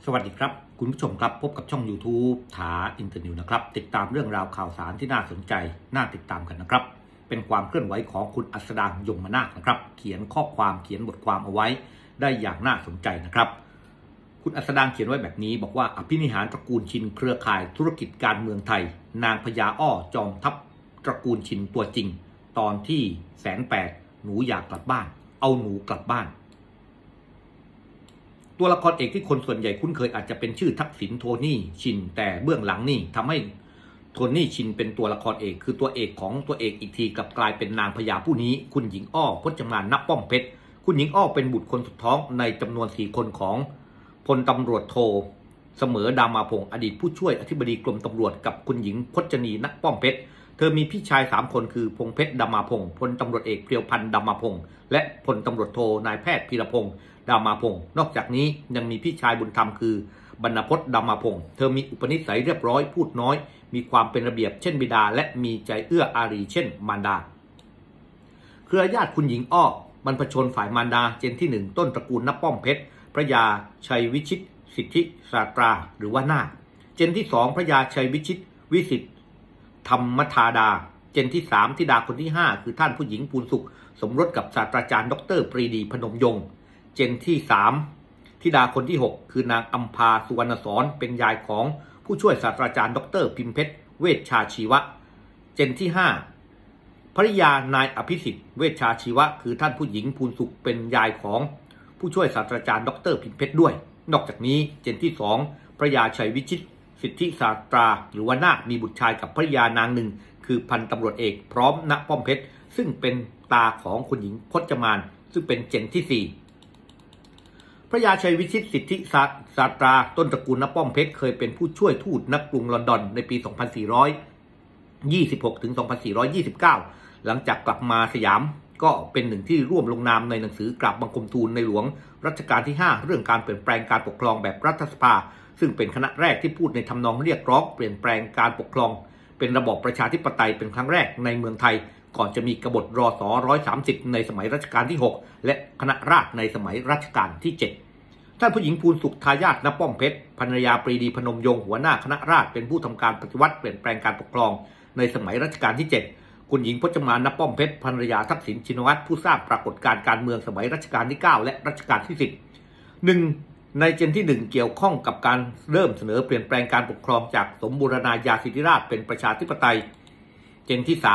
สวัสดีครับคุณผู้ชมครับพบกับช่อง YouTube ถาอินเตอร์นิวนะครับติดตามเรื่องราวข่าวสารที่น่าสนใจน่าติดตามกันนะครับเป็นความเคลื่อนไหวของคุณอัสดางยมนาคนะครับเขียนข้อความเขียนบทความเอาไว้ได้อย่างน่าสนใจนะครับคุณอัสดางเขียนไว้แบบนี้บอกว่าอภินิหารตระกูลชินเครือข่ายธุรกิจการเมืองไทยนางพญาอ้อจอมทัพตระกูลชินตัวจริงตอนที่108หนูอยากกลับบ้านเอาหนูกลับบ้านตัวละครเอกที่คนส่วนใหญ่คุ้นเคยอาจจะเป็นชื่อทักษิณโทนี่ชินแต่เบื้องหลังนี่ทำให้โทนี่ชินเป็นตัวละครเอกคือตัวเอกของตัวเอกอีกทีกลับกลายเป็นนางพญาผู้นี้คุณหญิงอ้อพจมานณป้อมเพชรคุณหญิงอ้อเป็นบุตรคนสุดท้องในจำนวน4คนของพลตำรวจโทเสมอดามาพงศ์อดีตผู้ช่วยอธิบดีกรมตำรวจกับคุณหญิงพจนีณป้อมเพชรเธอมีพี่ชาย3คนคือพงเพชรดามาพงศ์พลตำรวจเอกเพียวพันธ์ดามาพงศ์และพลตำรวจโทนายแพทย์พีรพงศ์ดามาพงศ์นอกจากนี้ยังมีพี่ชายบุญธรรมคือบรรณพจน์ดามาพงศ์เธอมีอุปนิสัยเรียบร้อยพูดน้อยมีความเป็นระเบียบเช่นบิดาและมีใจเอื้ออารีเช่นมารดาเครือญาติคุณหญิงอ้อบรรพชนฝ่ายมารดาเจนที่1ต้นตระกูลณป้อมเพชรพระยาชัยวิชิตสิทธิศาตราหรือว่านาคเจนที่2พระยาชัยวิชิตวิสิทธิธรรมธาดาเจนที่3ธิดาคนที่5คือท่านผู้หญิงภูลสุขสมรสกับศาสตราจารย์ดร.ปรีดีพนมยงค์เจนที่3ธิดาคนที่6คือนางอัมพาสุวรรณสอนเป็นยายของผู้ช่วยศาสตราจารย์ดร.พิมเพชรเวชชาชีวะเจนที่5ภริยานายอภิสิทธิ์เวชชาชีวะคือท่านผู้หญิงภูลสุขเป็นยายของผู้ช่วยศาสตราจารย์ดร.พิมเพชรด้วยนอกจากนี้เจนที่2พระยาชัยวิชิตสิทธิศาสตราหรือว่านาคมีบุตรชายกับภริยานางหนึ่งคือพันตำรวจเอกพร้อมณป้อมเพชรซึ่งเป็นตาของคุณหญิงพจมานซึ่งเป็นเจนที่4พระยาชัยวิชิตสิทธิศาสตราต้นตระกูลณป้อมเพชรเคยเป็นผู้ช่วยทูตณกรุงลอนดอนในปี 2426 ถึง 2429 หลังจากกลับมาสยามก็เป็นหนึ่งที่ร่วมลงนามในหนังสือกราบบังคมทูลในหลวงรัชกาลที่ 5เรื่องการเปลี่ยนแปลงการปกครองแบบรัฐสภาซึ่งเป็นคณะแรกที่พูดในทำนองเรียกร้องเปลี่ยนแปลงการปกครองเป็นระบอบประชาธิปไตยเป็นครั้งแรกในเมืองไทยก่อนจะมีกบฏรศ130ในสมัยรัชกาลที่6และคณะราษฎรในสมัยรัชกาลที่7ท่านผู้หญิงภูลสุขทายาทณป้อมเพชรภรรยาปรีดีพนมยงค์หัวหน้าคณะราษฎรเป็นผู้ทำการปฏิวัติเปลี่ยนแปลงการปกครองในสมัยรัชกาลที่7คุณหญิงพจมานณป้อมเพชรภรรยาทักษิณชินวัตรผู้สร้างปรากฏการณ์การเมืองสมัยรัชกาลที่9และรัชกาลที่10ในเจนที่1เกี่ยวข้องกับการเริ่มเสนอเปลี่ยนแปลงการปกครองจากสมบูรณาญาสิทธิราชย์เป็นประชาธิปไตยเจนที่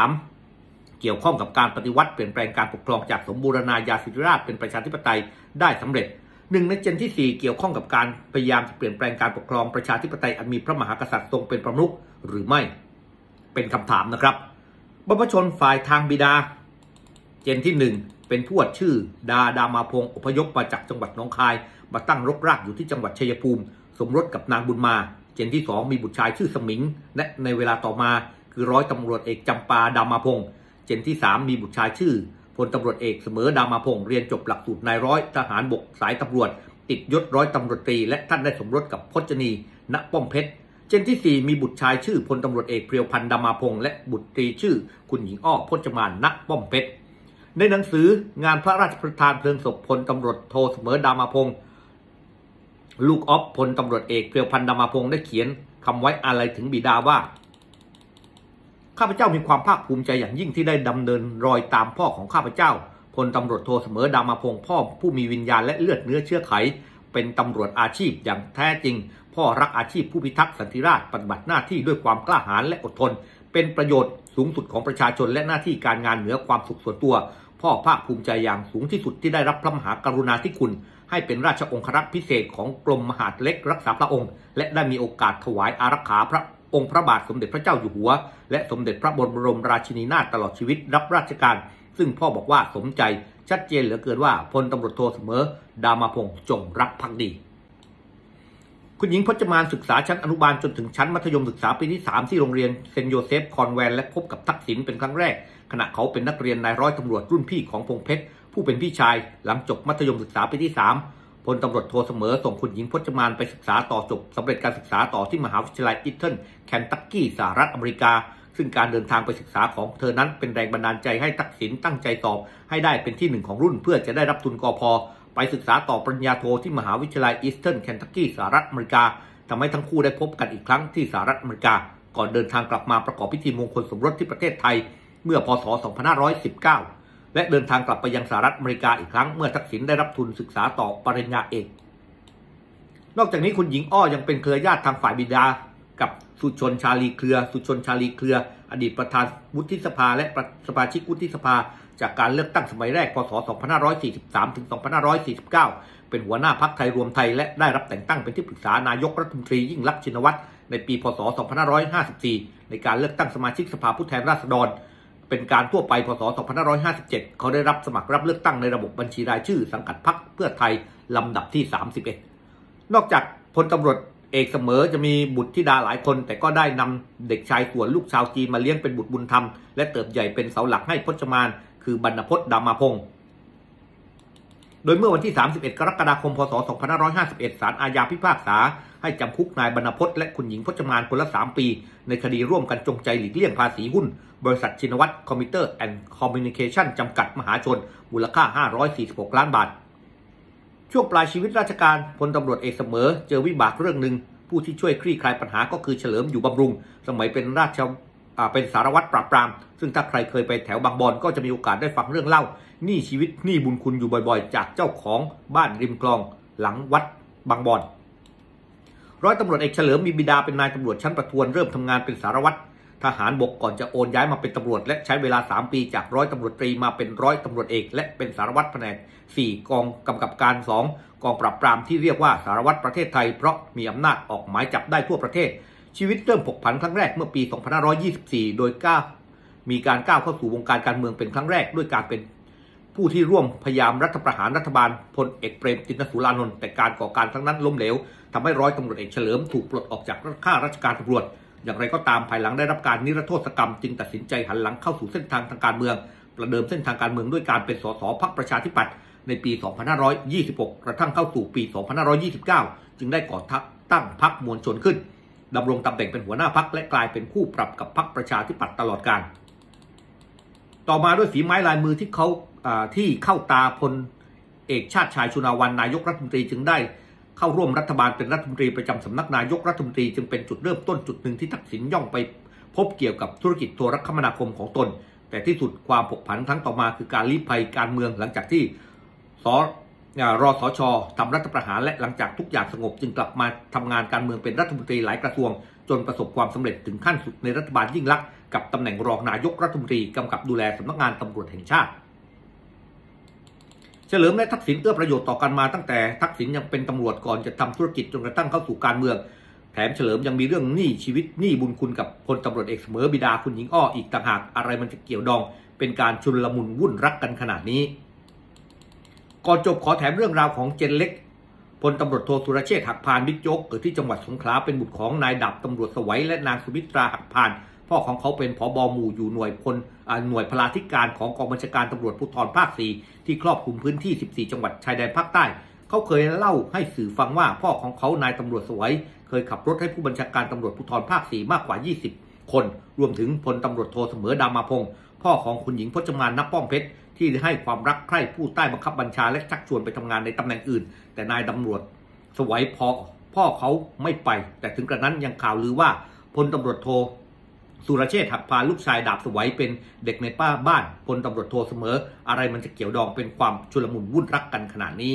3เกี่ยวข้องกับการปฏิวัติเปลี่ยนแปลงการปกครองจากสมบูรณาญาสิทธิราชย์เป็นประชาธิปไตยได้สำเร็จในเจนที่4เกี่ยวข้องกับการพยายามจะเปลี่ยนแปลงการปกครองประชาธิปไตยอันมีพระมหากษัตริย์ทรงเป็นประมุขหรือไม่เป็นคำถามนะครับบรรพชนฝ่ายทางบิดาเจนที่1เป็นทวดชื่อดามาพงศ์อพยพมาจากจังหวัดหนองคายมาตั้งรกรากอยู่ที่จังหวัดชัยภูมิสมรสกับนางบุญมาเจนที่2มีบุตรชายชื่อสมิงและในเวลาต่อมาคือร้อยตำรวจเอกจำปาดามาพงศ์เจนที่3มีบุตรชายชื่อพลตำรวจเอกเสมอดามาพงศ์เรียนจบหลักสูตรนายร้อยทหารบกสายตำรวจติดยศร้อยตำรวจตรีและท่านได้สมรสกับพจนีณป้อมเพชรเจนที่4มีบุตรชายชื่อพลตำรวจเอกเพียวพันธ์ดามาพงศ์และบุตรีชื่อคุณหญิงอ้อพจมานณป้อมเพชรในหนังสืองานพระราชทานเพลิงศพพลตำรวจโทเสมอดามาพงศ์ลูกออฟพลตำรวจเอกเพียวพันธ์ดามาพงศ์ได้เขียนคำไว้อาลัยถึงบิดาว่าข้าพเจ้ามีความภาคภูมิใจอย่างยิ่งที่ได้ดำเนินรอยตามพ่อของข้าพเจ้าพลตำรวจโทเสมอดามาพงศ์พ่อผู้มีวิญญาณและเลือดเนื้อเชื้อไขเป็นตำรวจอาชีพอย่างแท้จริงพ่อรักอาชีพผู้พิทักษ์สันติราษฎร์ปฏิบัติหน้าที่ด้วยความกล้าหาญและอดทนเป็นประโยชน์สูงสุดของประชาชนและหน้าที่การงานเหนือความสุขส่วนตัวพ่อภาคภูมิใจอย่างสูงที่สุดที่ได้รับพระมหากรุณาธิคุณให้เป็นราชองครักษ์พิเศษของกรมมหาดเล็กรักษาพระองค์และได้มีโอกาสถวายอารักขาพระองค์พระบาทสมเด็จพระเจ้าอยู่หัวและสมเด็จพระบรมราชินีนาถตลอดชีวิตรับราชการซึ่งพ่อบอกว่าสมใจชัดเจนเหลือเกินว่าพลตำรวจโทเสมอดามาพงศ์จงรักภักดีคุณหญิงพจมานศึกษาชั้นอนุบาลจนถึงชั้นมัธยมศึกษาปีที่3ที่โรงเรียนเซนต์โยเซฟคอนแวนและพบกับทักษิณเป็นครั้งแรกขณะเขาเป็นนักเรียนนายร้อยตำรวจรุ่นพี่ของพงเพชรผู้เป็นพี่ชายหลังจบมัธยมศึกษาปีที่3พลตำรวจโทเสมอส่งคุณหญิงพจมานไปศึกษาต่อจบสำเร็จการศึกษาต่อที่มหาวิทยาลัยอีเทิลแคนตักกี้สหรัฐอเมริกาซึ่งการเดินทางไปศึกษาของเธอนั้นเป็นแรงบันดาลใจให้ทักษิณตั้งใจสอบให้ได้เป็นที่1ของรุ่นเพื่อจะได้รับทุนกพไปศึกษาต่อปริญญาโทที่มหาวิทยาลัยอีสเทิร์นเคนทักกี้สหรัฐอเมริกาทำให้ทั้งคู่ได้พบกันอีกครั้งที่สหรัฐอเมริกาก่อนเดินทางกลับมาประกอบพิธีมงคลสมรสที่ประเทศไทยเมื่อพศ 2519 และเดินทางกลับไปยังสหรัฐอเมริกาอีกครั้งเมื่อทักษิณได้รับทุนศึกษาต่อปริญญาเอกนอกจากนี้คุณหญิงอ้อยังเป็นเครือญาติทางฝ่ายบิดากับสุชนชาลีเครืออดีตประธานวุฒิสภาและสมาชิกวุฒิสภาจากการเลือกตั้งสมัยแรกพศ 2543 ถึง 2549 เป็นหัวหน้าพรรคไทยรวมไทยและได้รับแต่งตั้งเป็นที่ปรึกษานายกรัฐมนตรียิ่งลักษณ์ชินวัตรในปีพศ 2554 ในการเลือกตั้งสมาชิกสภาผู้แทนราษฎรเป็นการทั่วไปพศ 2557 เขาได้รับสมัครรับเลือกตั้งในระบบบัญชีรายชื่อสังกัดพรรคเพื่อไทยลำดับที่ 31 นอกจากพลตำรวจเอกเสมอจะมีบุตรธิดาหลายคนแต่ก็ได้นำเด็กชายส่วนลูกชาวจีนมาเลี้ยงเป็นบุตรบุญธรรมและเติบใหญ่เป็นเสาหลักให้พจมานคือบรรณพจน์ดามาพงศ์โดยเมื่อวันที่ 31 กรกฎาคม พศ 2551 ศาลอาญาพิพากษาให้จำคุกนายบรรณพจน์และคุณหญิงพจมานคนละ 3 ปีในคดีร่วมกันจงใจหลีกเลี่ยงภาษีหุ้นบริษัทชินวัตรคอมพิวเตอร์แอนด์คอมมิวนิเคชั่นจำกัดมหาชนมูลค่า 546 ล้านบาทช่วงปลายชีวิตราชการพลตำรวจเอกเสมอเจอวิบากเรื่องหนึ่งผู้ที่ช่วยคลี่คลายปัญหาก็คือเฉลิมอยู่บำรุงสมัยเป็นสารวัตรปราบปรามซึ่งถ้าใครเคยไปแถวบางบอนก็จะมีโอกาสได้ฟังเรื่องเล่าหนี้ชีวิตหนี้บุญคุณอยู่บ่อยๆจากเจ้าของบ้านริมคลองหลังวัดบางบอนร้อยตำรวจเอกเฉลิมมีบิดาเป็นนายตำรวจชั้นประทวนเริ่มทำงานเป็นสารวัตรทหารบกก่อนจะโอนย้ายมาเป็นตำรวจและใช้เวลา3 ปีจากร้อยตำรวจตรีมาเป็นร้อยตำรวจเอกและเป็นสารวัตรแผนก4กองกำกับการ2กองปราบปรามที่เรียกว่าสารวัตรประเทศไทยเพราะมีอำนาจออกหมายจับได้ทั่วประเทศชีวิตเริ่มผกผันครั้งแรกเมื่อปี 2524 โดยมีการก้าวเข้าสู่วงการการเมืองเป็นครั้งแรกด้วยการเป็นผู้ที่ร่วมพยายามรัฐประหารรัฐบาลพลเอกเปรมติณสูรานนท์แต่การก่อการครั้งนั้นล้มเหลวทำให้ร้อยตำรวจเอกเฉลิมถูกปลดออกจากข้าราชการตำรวจอย่างไรก็ตามภายหลังได้รับการนิรโทษกรรมจึงตัดสินใจหันหลังเข้าสู่เส้นทางการเมืองประเดิมเส้นทางการเมืองด้วยการเป็นสสพรรคประชาธิปัตย์ในปี 2526 กระทั่งเข้าสู่ปี 2529 จึงได้ก่อตั้งพรรคมวลชนขึ้นดำรงตำแหน่งเป็นหัวหน้าพรรคและกลายเป็นคู่ปรับกับพรรคประชาธิปัตย์ตลอดกาลต่อมาด้วยฝีไม้ลายมือที่เข้าตาพลเอกชาติชายชุนาวันนายกรัฐมนตรีจึงได้เข้าร่วมรัฐบาลเป็นรัฐมนตรีประจำสำนักนายกรัฐมนตรีจึงเป็นจุดเริ่มต้นจุดหนึ่งที่ทักษิณย่องไปพบเกี่ยวกับธุรกิจโทรคมนาคมของตนแต่ที่สุดความผกผันครั้งต่อมาคือการลี้ภัยการเมืองหลังจากที่รสช.ทำรัฐประหารและหลังจากทุกอย่างสงบจึงกลับมาทำงานการเมืองเป็นรัฐมนตรีหลายกระทรวงจนประสบความสำเร็จถึงขั้นสุดในรัฐบาลยิ่งลักษณ์กับตำแหน่งรองนายกรัฐมนตรีกำกับดูแลสำนักงานตำรวจแห่งชาติเฉลิมและทักษิณเอื้อประโยชน์ต่อกันมาตั้งแต่ทักษิณยังเป็นตำรวจก่อนจะทำธุรกิจจนกระทั่งเข้าสู่การเมืองแถมเฉลิมยังมีเรื่องหนี้ชีวิตหนี้บุญคุณกับพลตำรวจเอกเสมอบิดาคุณหญิงอ้ออีกต่างหากอะไรมันจะเกี่ยวดองเป็นการชุลมุนวุ่นรักกันขนาดนี้ก่อนจบขอแถมเรื่องราวของเจนเล็กพลตำรวจโทสุรเชษฐ์หักพานบิ๊กโจ๊กเกิดที่จังหวัดสงขลาเป็นบุตรของนายดาบตำรวจสวัยและนางสุมิตราหักพานพ่อของเขาเป็นผบ.หมู่อยู่หน่วยพลาธิการของกองบัญชาการตำรวจภูธรภาค 4ที่ครอบคลุมพื้นที่ 14 จังหวัดชายแดนภาคใต้เขาเคยเล่าให้สื่อฟังว่าพ่อของเขานายตำรวจสวัยเคยขับรถให้ผู้บัญชาการตำรวจภูธรภาค 4มากกว่า 20 คนรวมถึงพลตำรวจโทเสมอดามาพงศ์พ่อของคุณหญิงพจมานณป้อมเพชรที่ให้ความรักใคร่ผู้ใต้บังคับบัญชาและชักชวนไปทำงานในตำแหน่งอื่นแต่นายตำรวจสวัยพ่อเขาไม่ไปแต่ถึงกระนั้นยังข่าวลือว่าพลตำรวจโทสุรเชษฐ์หักพานลูกชายดาบสวัยเป็นเด็กในบ้านพลตำรวจโทเสมออะไรมันจะเกี่ยวดองเป็นความชุลมุนวุ่นรักกันขนาดนี้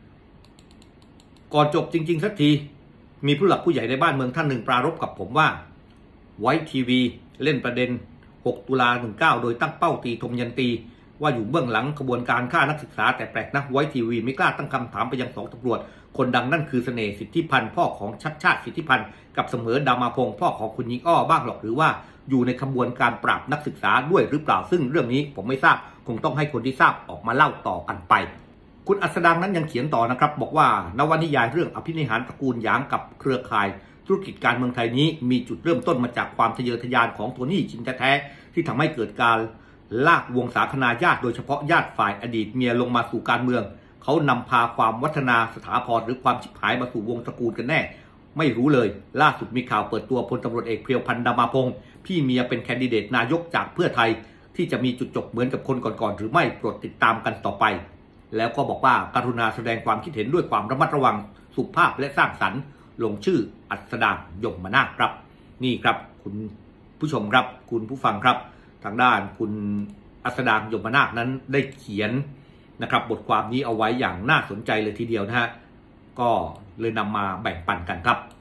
ก่อนจบจริงๆสักทีมีผู้หลักผู้ใหญ่ในบ้านเมืองท่านหนึ่งปรารภกับผมว่าไว้ทีวีเล่นประเด็น6 ตุลา 19โดยตั้งเป้าตีธมยันตีว่าอยู่เบื้องหลังขบวนการฆ่านักศึกษาแต่แปลกนะไว้ทีวีไม่กล้าตั้งคำถามไปยัง2 ตำรวจคนดังนั่นคือเสน่ห์สิทธิพันธ์พ่อของชัดชาติสิทธิพันธ์กับเสมอดามาพงศ์พ่อของคุณหญิงอ้อบ้างหรอกหรือว่าอยู่ในขบวนการปราบนักศึกษาด้วยหรือเปล่าซึ่งเรื่องนี้ผมไม่ทราบคงต้องให้คนที่ทราบออกมาเล่าต่อกันไปคุณอัสดางนั้นยังเขียนต่อนะครับบอกว่านวนิยายเรื่องอภินิหารตระกูลหยางกับเครือข่ายธุรกิจการเมืองไทยนี้มีจุดเริ่มต้นมาจากความทะเยอทะยานของโทนี่ชินแท้ๆที่ทำให้เกิดการลากวงศาคณาญาติโดยเฉพาะญาติฝ่ายอดีตเมียลงมาสู่การเมืองเขานำพาความวัฒนาสถาพรหรือความชิบหายมาสู่วงตระกูลกันแน่ไม่รู้เลยล่าสุดมีข่าวเปิดตัวพลตำรวจเอกเพียวพันธ์ดามาพงศ์พี่เมียเป็นแคนดิเดตนายกจากเพื่อไทยที่จะมีจุดจบเหมือนกับคนก่อนๆหรือไม่โปรดติดตามกันต่อไปแล้วก็บอกว่ากรุณาแสดงความคิดเห็นด้วยความระมัดระวังสุภาพและสร้างสรรค์ลงชื่ออัสดางยมนาถครับนี่ครับคุณผู้ชมครับคุณผู้ฟังครับทางด้านคุณอัสดางยมนาถนั้นได้เขียนนะครับบทความนี้เอาไว้อย่างน่าสนใจเลยทีเดียวนะฮะก็เลยนำมาแบ่งปันกันครับ